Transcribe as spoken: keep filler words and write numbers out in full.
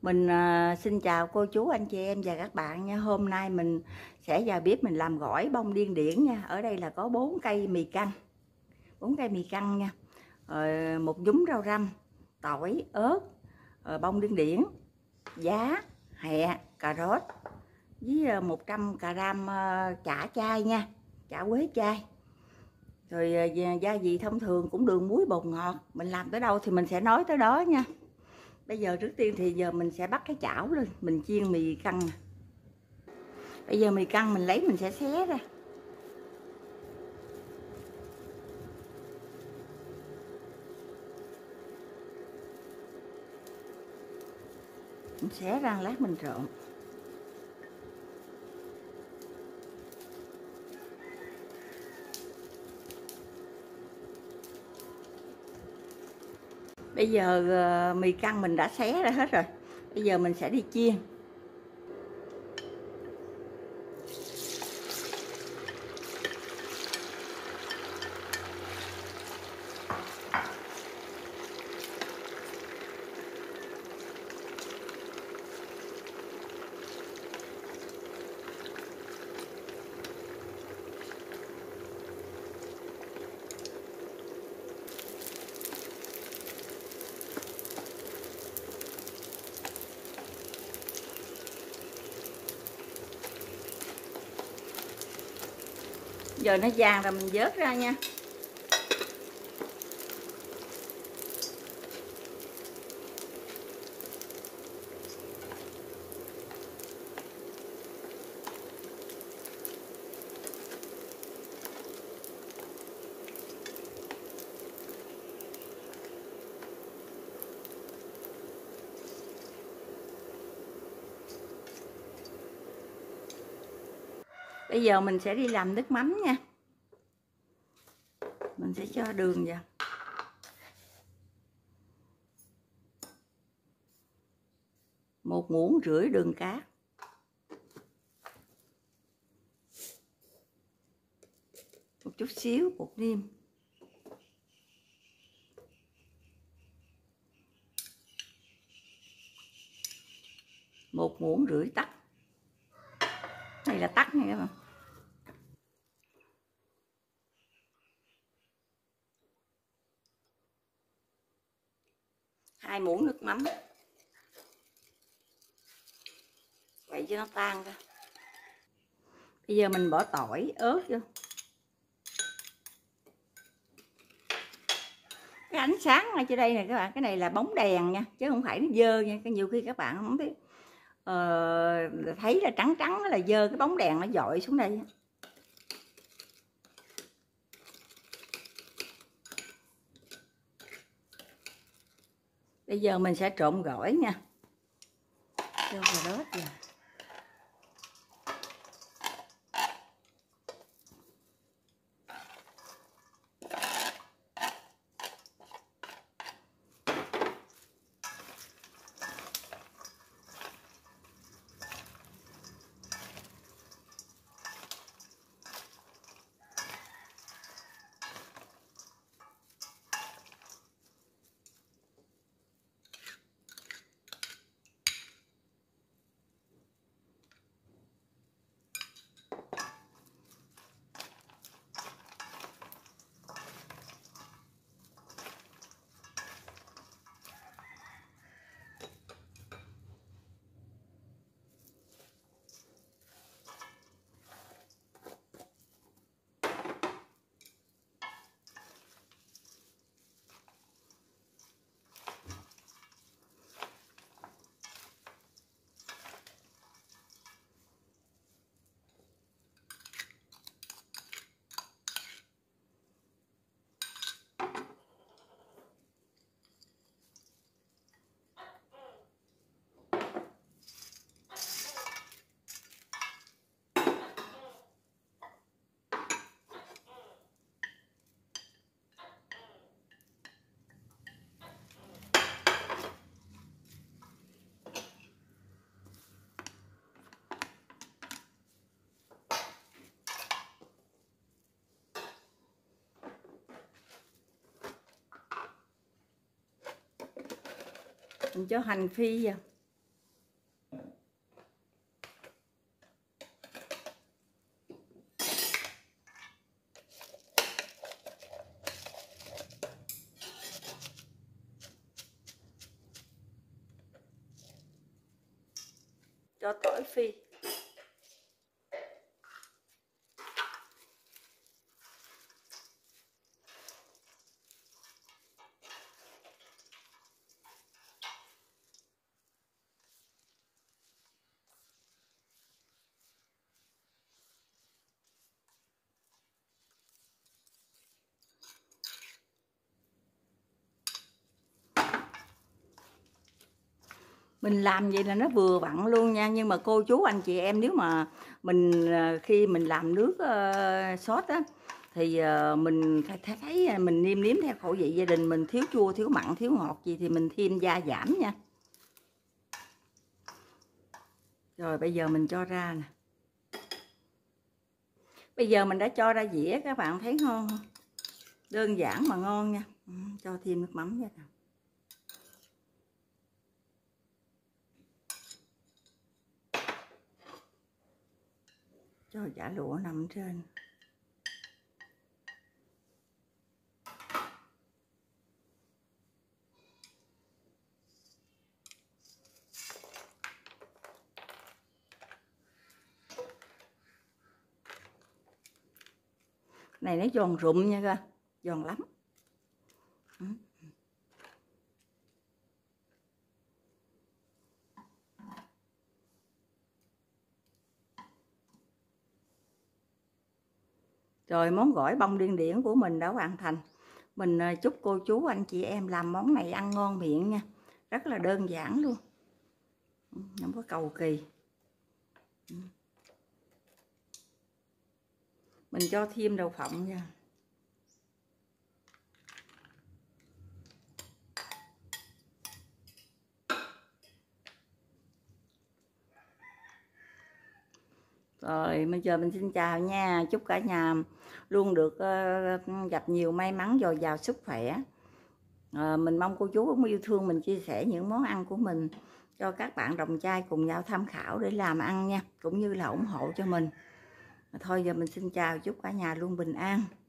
Mình à, xin chào cô chú anh chị em và các bạn nha. Hôm nay mình sẽ vào bếp mình làm gỏi bông điên điển nha. Ở đây là có bốn cây mì căng, bốn cây mì căng nha. Rồi một nhúm rau răm, tỏi, ớt, rồi bông điên điển, giá, hẹ, cà rốt với một trăm gram chả chai nha, chả quế chai. Rồi gia vị thông thường cũng đường, muối, bột ngọt. Mình làm tới đâu thì mình sẽ nói tới đó nha. Bây giờ trước tiên thì giờ mình sẽ bắt cái chảo lên, mình chiên mì căng. Bây giờ mì căng mình lấy mình sẽ xé ra. Mình xé ra lát mình trộn. Bây giờ mì căng mình đã xé ra hết rồi. Bây giờ mình sẽ đi chiên. Giờ nó vàng rồi mình vớt ra nha. Bây giờ mình sẽ đi làm nước mắm nha. Mình sẽ cho đường vào. Một muỗng rưỡi đường cát. Một chút xíu bột nêm. Một muỗng rưỡi tắc. Đây là tắc nha các bạn. Hai muỗng nước mắm. Vậy cho nó tan ra. Bây giờ mình bỏ tỏi, ớt vô. Cái ánh sáng ngay trên đây này các bạn, cái này là bóng đèn nha, chứ không phải nó dơ nha. Nhiều khi các bạn không biết uh, thấy là trắng trắng là dơ, cái bóng đèn nó dội xuống đây. Bây giờ mình sẽ trộn gỏi nha. Cho vào đó kìa. Mình cho hành phi vào. cho tỏi phi. Mình làm vậy là nó vừa vặn luôn nha, nhưng mà cô chú anh chị em, nếu mà mình khi mình làm nước uh, sốt á thì uh, mình thấy, thấy mình nêm nếm theo khẩu vị gia đình mình, thiếu chua, thiếu mặn, thiếu ngọt gì thì mình thêm gia giảm nha. Rồi bây giờ mình cho ra nè. Bây giờ mình đã cho ra dĩa, các bạn thấy ngon không? Đơn giản mà ngon nha. Ừ, cho thêm nước mắm nha. Cho chả lụa nằm trên. Này nó giòn rụm nha cơ, giòn lắm. Ừ. Rồi món gỏi bông điên điển của mình đã hoàn thành. Mình chúc cô chú anh chị em làm món này ăn ngon miệng nha. Rất là đơn giản luôn, không có cầu kỳ. Mình cho thêm đậu phộng nha. Rồi bây giờ mình xin chào nha. Chúc cả nhà luôn được uh, gặp nhiều may mắn, dồi dào sức khỏe. uh, Mình mong cô chú cũng yêu thương mình, chia sẻ những món ăn của mình cho các bạn đồng chai cùng nhau tham khảo để làm ăn nha, cũng như là ủng hộ cho mình. Thôi giờ mình xin chào, chúc cả nhà luôn bình an.